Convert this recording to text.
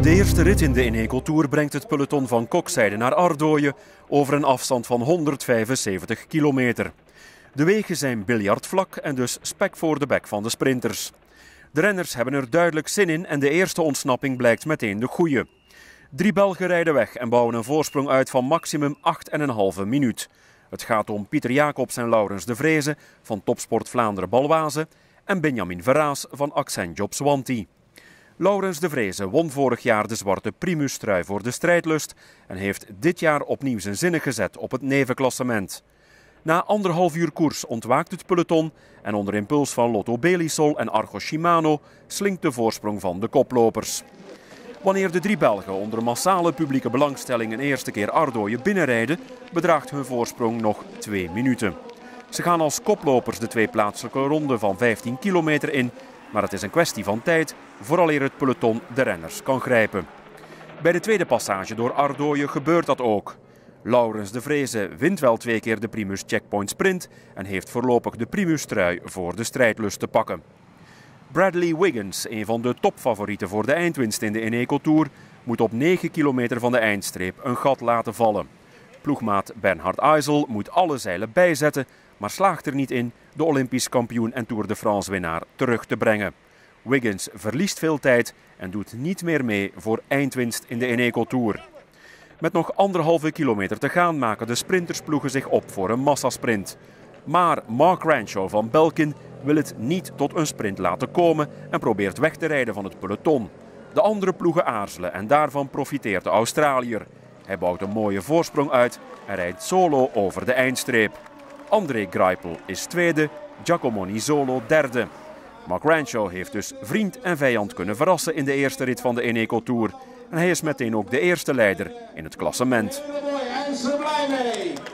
De eerste rit in de Eneco Tour brengt het peloton van Kokzijde naar Ardooien over een afstand van 175 kilometer. De wegen zijn biljartvlak en dus spek voor de bek van de sprinters. De renners hebben er duidelijk zin in en de eerste ontsnapping blijkt meteen de goeie. 3 Belgen rijden weg en bouwen een voorsprong uit van maximum 8,5 minuut. Het gaat om Pieter Jacobs en Laurens de Vreese van Topsport Vlaanderen Balwaze en Benjamin Verraas van Accent Jobs Wanty. Laurens de Vreese won vorig jaar de zwarte primustrui voor de strijdlust en heeft dit jaar opnieuw zijn zinnen gezet op het nevenklassement. Na 1,5 uur koers ontwaakt het peloton en onder impuls van Lotto Belisol en Argo Shimano slinkt de voorsprong van de koplopers. Wanneer de 3 Belgen onder massale publieke belangstelling een eerste keer Ardooien binnenrijden, bedraagt hun voorsprong nog 2 minuten. Ze gaan als koplopers de 2 plaatselijke ronden van 15 kilometer in, maar het is een kwestie van tijd vooraleer het peloton de renners kan grijpen. Bij de tweede passage door Ardooien gebeurt dat ook. Laurens de Vreese wint wel 2 keer de Primus Checkpoint Sprint en heeft voorlopig de primustrui voor de strijdlust te pakken. Bradley Wiggins, een van de topfavorieten voor de eindwinst in de Eneco Tour, moet op 9 kilometer van de eindstreep een gat laten vallen. Ploegmaat Bernhard Eisel moet alle zeilen bijzetten, maar slaagt er niet in de Olympisch kampioen en Tour de France winnaar terug te brengen. Wiggins verliest veel tijd en doet niet meer mee voor eindwinst in de Eneco Tour. Met nog 1,5 kilometer te gaan maken de sprintersploegen zich op voor een massasprint. Maar Mark Renshaw van Belkin wil het niet tot een sprint laten komen en probeert weg te rijden van het peloton. De andere ploegen aarzelen en daarvan profiteert de Australiër. Hij bouwt een mooie voorsprong uit en rijdt solo over de eindstreep. André Greipel is tweede, Giacomo Nizzolo derde. Mark Renshaw heeft dus vriend en vijand kunnen verrassen in de eerste rit van de Eneco Tour. En hij is meteen ook de eerste leider in het klassement.